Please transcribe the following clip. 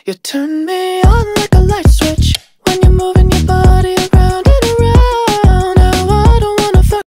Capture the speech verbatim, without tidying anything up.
You turn me on like a light switch.